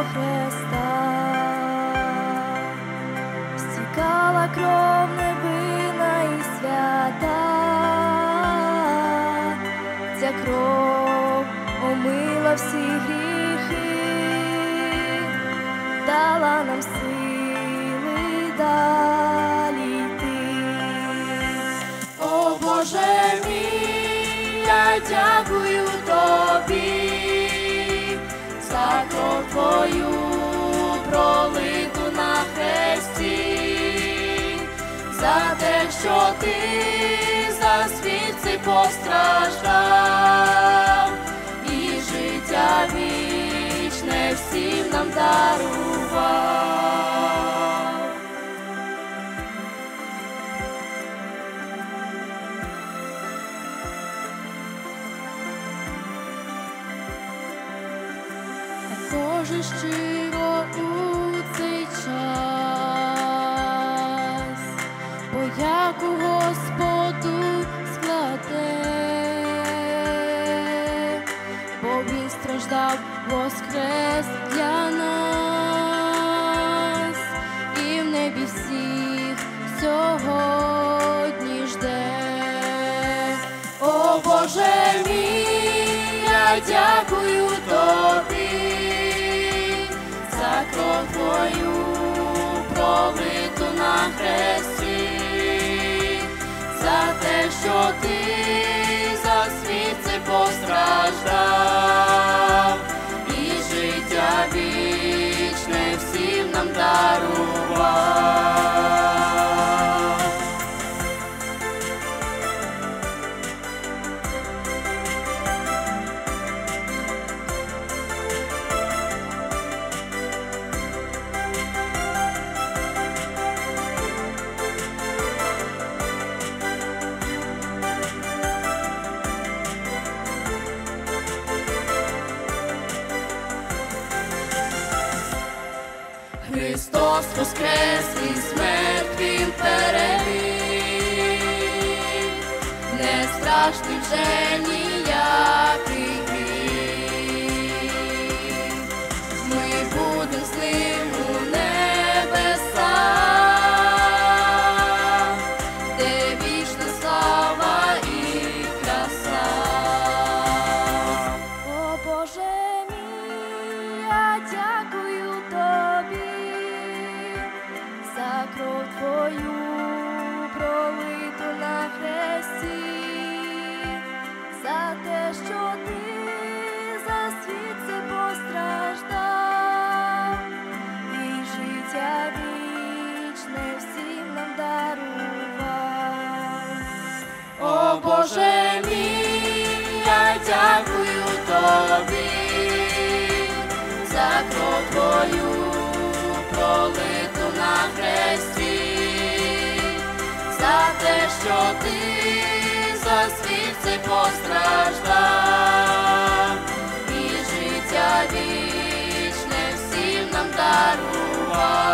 хреста, стікала кров невинна і свята, ця кров омила всі гріхи, дала нам сили далі йти. О Боже мій, я дякую Тобі за кров Твою пролиту на хресті, за те, що Ти за світ цей постраждав і життя вічне всім нам дарував. Кожен щиро у цей час подяку Господу складе, бо Він страждав, воскрес для нас, і в небі всіх сьогодні жде. О Боже мій, я дякую Тобі за кров Твою пролиту на хресті, за те, що Ти за світ цей постраждав і життя вічне всім нам дарував. Христос воскрес і смерть Він переміг, не страшний вже ніякий гріх. Ми будем з ним у небесах, де вічна слава і краса. О Боже мій, я дякую Тобі за кров Твою пролиту на хресті, за те, що Ти за світ цей постраждав і життя вічне всім нам дарував. О Боже мій, я дякую Тобі за кров Твою пролиту на хресті, за те, що Ти за світ цей постраждав і життя вічне всім нам дарував.